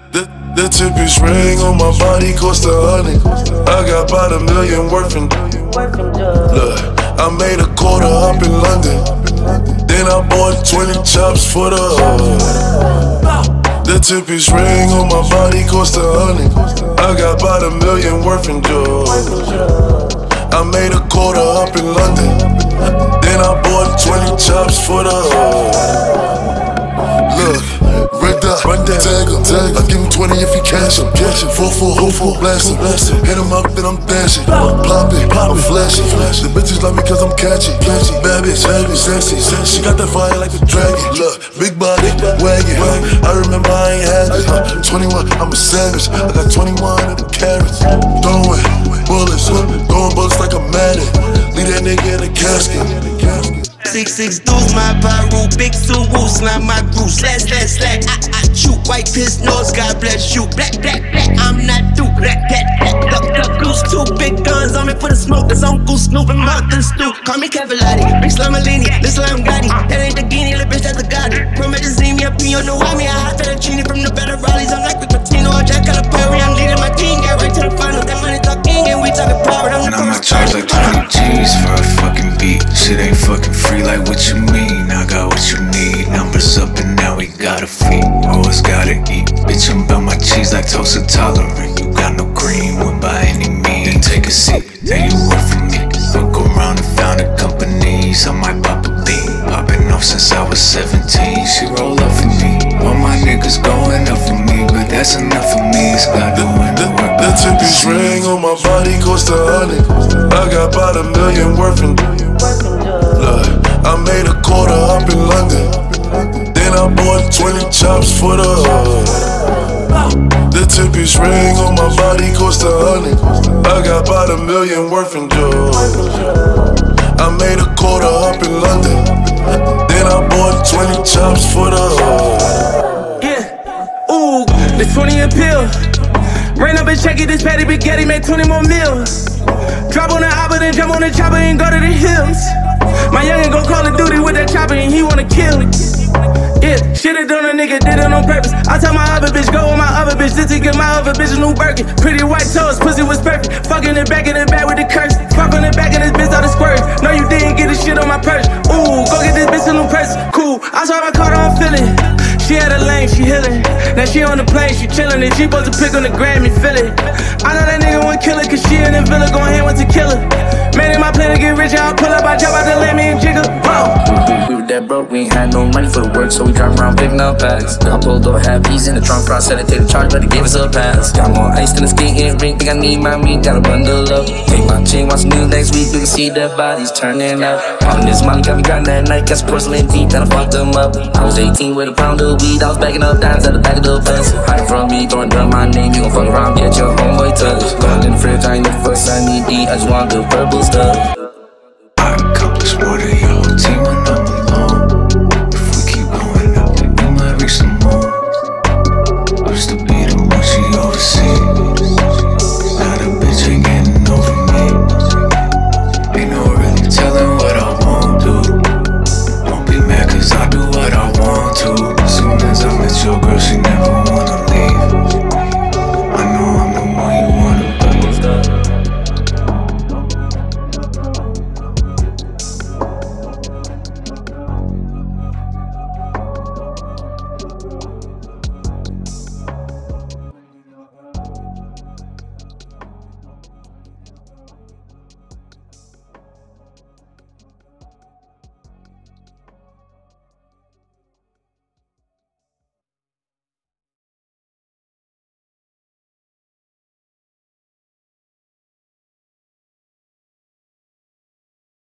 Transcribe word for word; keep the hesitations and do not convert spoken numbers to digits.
The, the typish ring on my body cost a hundred. I got about a million worth in. Look, I made a quarter up in London. Then I bought twenty chops for the hood. The typish ring on my body cost a hundred. I got about a million worth in jewels. I made a quarter up in London. Then I bought twenty chops for the hood. Look, red dot, run down, tag him, tag him. I give him twenty if he cash him, cash him. Four four, four four, blast him, blast him. Hit him up, then I'm dashing, plop it, I'm flashing. The bitches love me cause I'm catchy, catchy. Bad bitch, bad bitch, sexy, sexy. She got that fire like a dragon. Look, big body, wagon. I remember I ain't had it. Uh, twenty-one, I'm a savage. I got twenty-one of the carrots. Throwing bullets, throwing bullets like a Madden. Leave that nigga in a casket. Six six dudes, my pyro, big two woos, not my crew. Slash slash slash, I I shoot white piss nose, God bless you. Black black black, I'm not through. Black black black, duck duck goose, two big guns on me for the smoke. That's Uncle Snoop and Martin Stu. Call me Cavallari, big Slamalini, this Slam Gotti. That ain't the Guinea, the bitch that's the Gotti. Promethazine, yeah, P on the Wami, I hot fettuccine from the better rallies. I'm like with Patino, Jack Calipari, I'm leading my team. Get right to the final, that money talking, and we talking power. I'm the and I'ma charge like twenty G's for a fucking beat. Shit ain't fucking free, like what you mean? I got what you need. Numbers up and now we gotta feed. Always gotta eat. Bitch, I'm about my cheese like toast tolerant. You got no green, win by any means. Then take a seat, then you work for me. Fuck around and found a company, so I might pop a bean. I've been off since I was seventeen. She roll up for me. All my niggas going up for me, but that's enough for me. It's got no one to work. The typish ring on my body cost a hundred. I got about a million worth in. Look, I made a quarter up in London. Then I bought twenty chops for the hood. The typish ring on my body cost a hundred. I got about a million worth in jewels. I made a quarter up in London. Then I bought twenty chops for the hood. Yeah, ooh, the twenty and pill. Ran up and check it, this patty Big Getty made twenty more meals. Drop on the oppa, then jump on the chopper and go to the hills. My youngin' gon' Call of Duty with that chopper and he wanna kill it. Yeah, shit it done a nigga, did it on purpose. I tell my other bitch, go with my other bitch, just to get my other bitch a new Birkin. Pretty white toes, pussy was perfect. Fucking it back in the back with the curse. Fuck on the back of this bitch all the squirt. No, you didn't get this shit on my purse. Ooh, go get this bitch a new purse. Cool, I saw my car, I'm feeling. She had a lane, she healing. Now she on the plane, she chillin'. And she supposed to pick on the Grammy, feel it. I know that nigga won't kill her, cause she in the villa, gon' hand with the killer. Man, in my plan to get rich, I'll pull up, I drop out the let me and jiggle. Whoa. We were that broke, we ain't had no money for the work, so we drive around picking up bags. Got pulled over, had peas in the trunk front, said I take the charge, but they gave us a pass. Got more ice than a skating rink, think I need my meat, gotta bundle up. Take my chain, watch the news next week, we can see their bodies turning up. On this money, got me grinding that night, got some porcelain teeth, then I fucked them up. I was eighteen with a pound of weed, I was backing up dimes at the back of the fence. Hide from me, throwing down my name, you gon' fuck around, get your homeboy touch. Going in the fridge, I ain't the first I need eat, I just want the purple stuff.